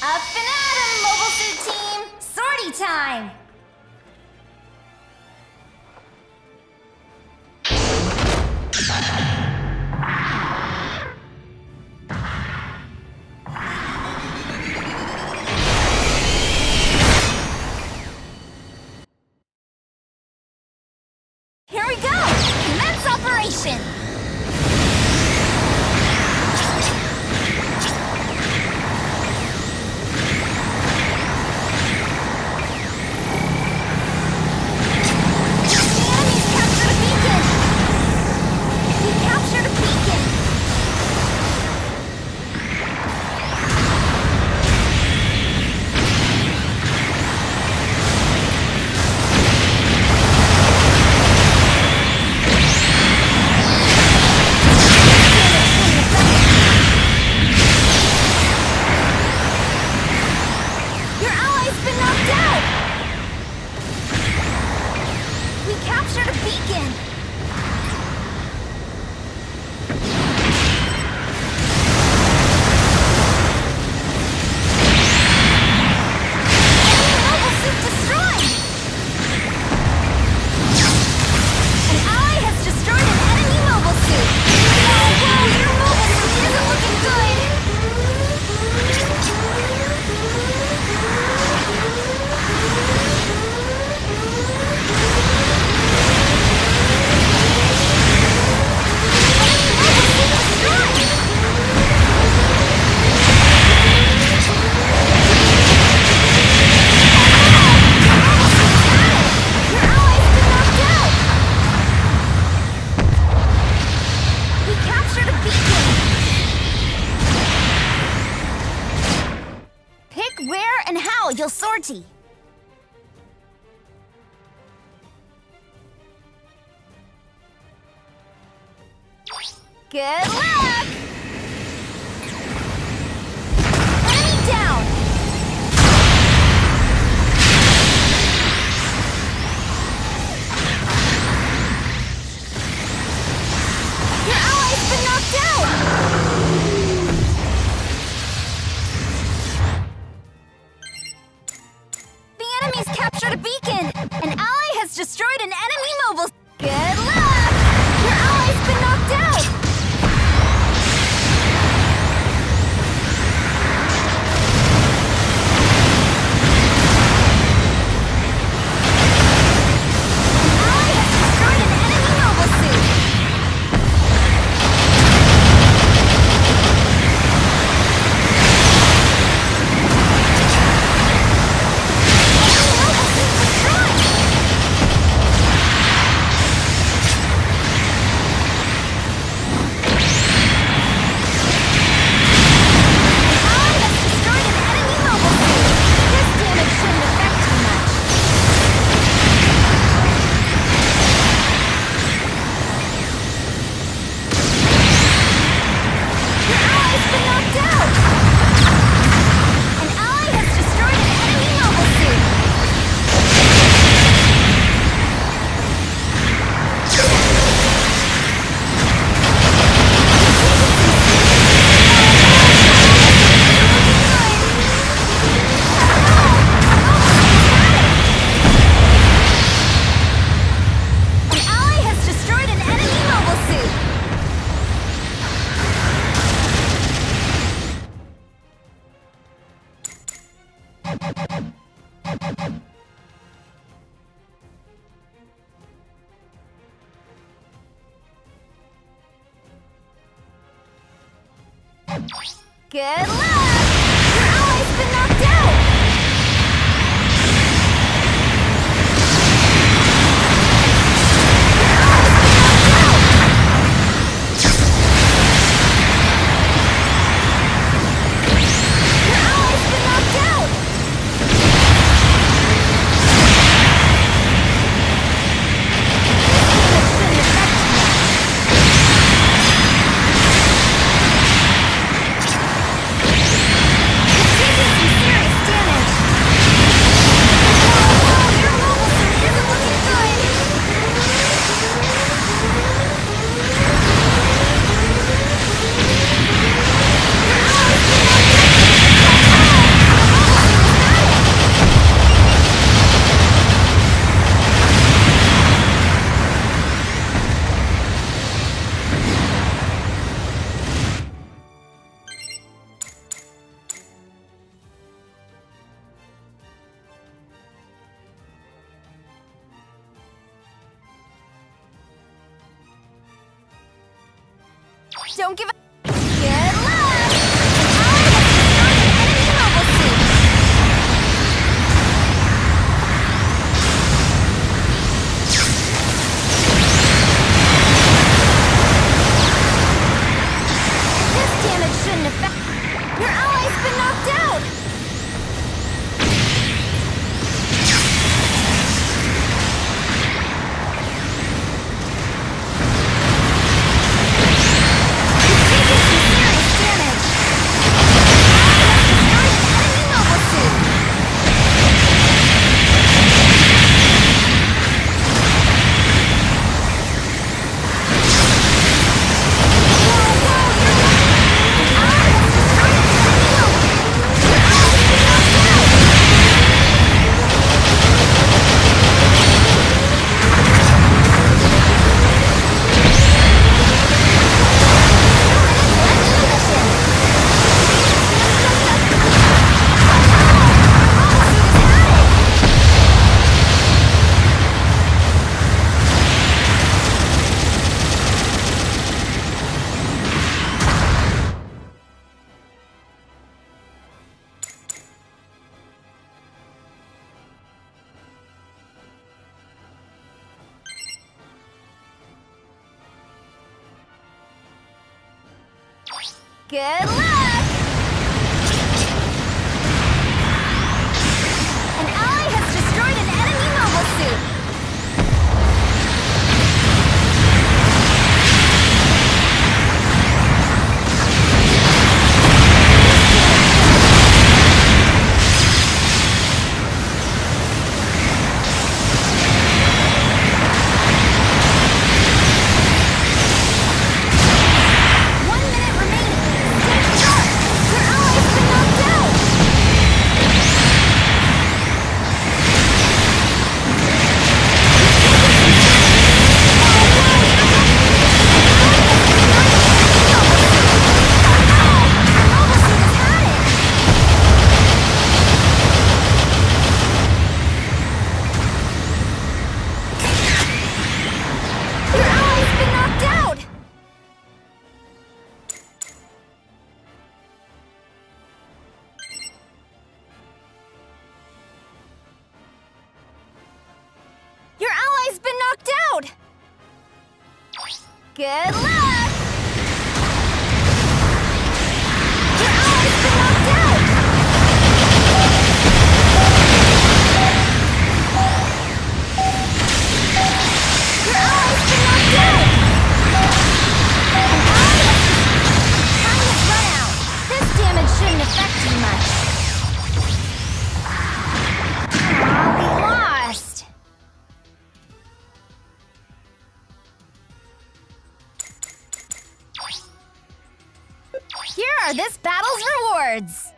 Up and at 'em, Mobile Suit Team! Sortie time! Here we go! Commence operation! You'll sortie. Good luck! Enemy down! Your ally's been knocked out! Captured a beacon! An ally has destroyed an enemy mobile... Good luck! Your ally's been knocked out! An ally has destroyed an enemy mobile suit! Good luck! Your ally's been knocked out! Don't give up. Good luck! An ally has destroyed an enemy mobile suit. This damage shouldn't affect. Your ally's been knocked out. Good luck! An ally has destroyed an enemy mobile suit. Good luck! Your ally's been knocked out! Your ally's been knocked out! Time has run out. This damage shouldn't affect you much. We lost! Here are this battle's rewards!